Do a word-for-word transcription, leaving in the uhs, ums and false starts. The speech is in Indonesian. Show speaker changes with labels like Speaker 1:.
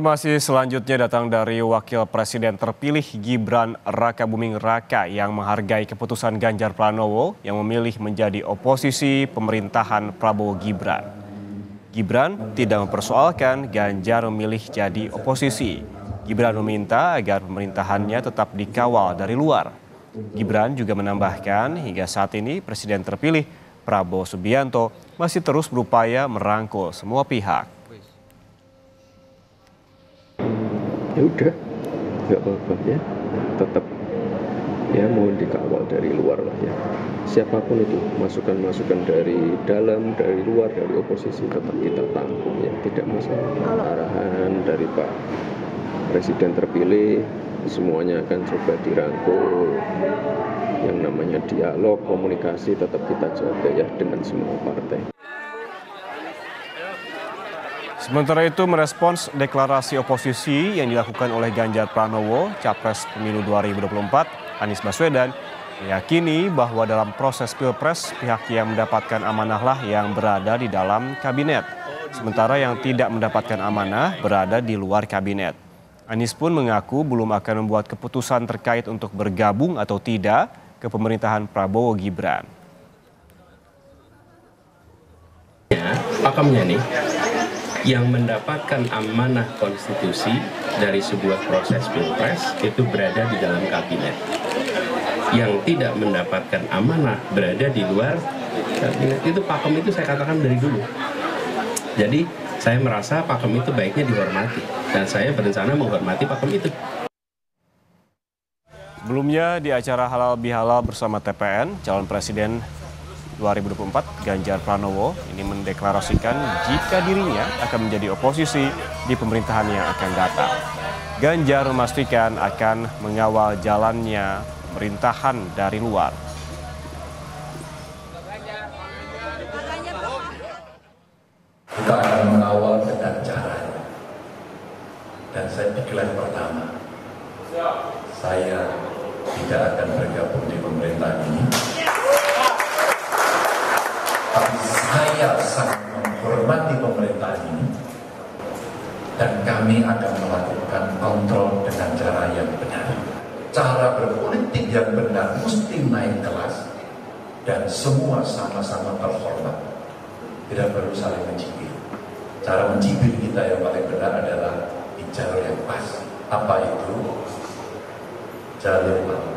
Speaker 1: Informasi selanjutnya datang dari Wakil Presiden terpilih Gibran Rakabuming Raka yang menghargai keputusan Ganjar Pranowo yang memilih menjadi oposisi pemerintahan Prabowo Gibran. Gibran tidak mempersoalkan Ganjar memilih jadi oposisi. Gibran meminta agar pemerintahannya tetap dikawal dari luar. Gibran juga menambahkan hingga saat ini Presiden terpilih Prabowo Subianto masih terus berupaya merangkul semua pihak.
Speaker 2: Ya udah, nggak apa-apa ya, tetap ya mohon dikawal dari luar lah ya. Siapapun itu, masukan-masukan dari dalam, dari luar, dari oposisi tetap kita tampung ya, tidak masalah. Arahan dari Pak Presiden terpilih, semuanya akan coba dirangkul. Yang namanya dialog, komunikasi tetap kita jaga ya dengan semua partai.
Speaker 1: Sementara itu merespons deklarasi oposisi yang dilakukan oleh Ganjar Pranowo, Capres Pemilu dua ribu dua puluh empat, Anies Baswedan, meyakini bahwa dalam proses Pilpres pihak yang mendapatkan amanahlah yang berada di dalam kabinet. Sementara yang tidak mendapatkan amanah berada di luar kabinet. Anies pun mengaku belum akan membuat keputusan terkait untuk bergabung atau tidak ke pemerintahan Prabowo Gibran.
Speaker 3: Ya, pakemnya nih. Yang mendapatkan amanah konstitusi dari sebuah proses pilpres itu berada di dalam kabinet. Yang tidak mendapatkan amanah berada di luar kabinet. Itu pakem itu saya katakan dari dulu. Jadi saya merasa pakem itu baiknya dihormati. Dan saya berencana menghormati pakem itu.
Speaker 1: Sebelumnya di acara Halal Bihalal bersama T P N, calon presiden dua ribu dua puluh empat Ganjar Pranowo ini mendeklarasikan jika dirinya akan menjadi oposisi di pemerintahan yang akan datang. Ganjar memastikan akan mengawal jalannya pemerintahan dari luar.
Speaker 4: Kita akan mengawal dengan cara, dan saya deklar pertama, saya tidak akan bergabung di pemerintahan ini. Tapi saya sangat menghormati pemerintahan ini dan kami akan melakukan kontrol dengan cara yang benar. Cara berpolitik yang benar mesti naik kelas dan semua sama-sama terhormat. Tidak perlu saling mencibir. Cara mencibir kita yang paling benar adalah di jalur yang pas. Apa itu? Jalur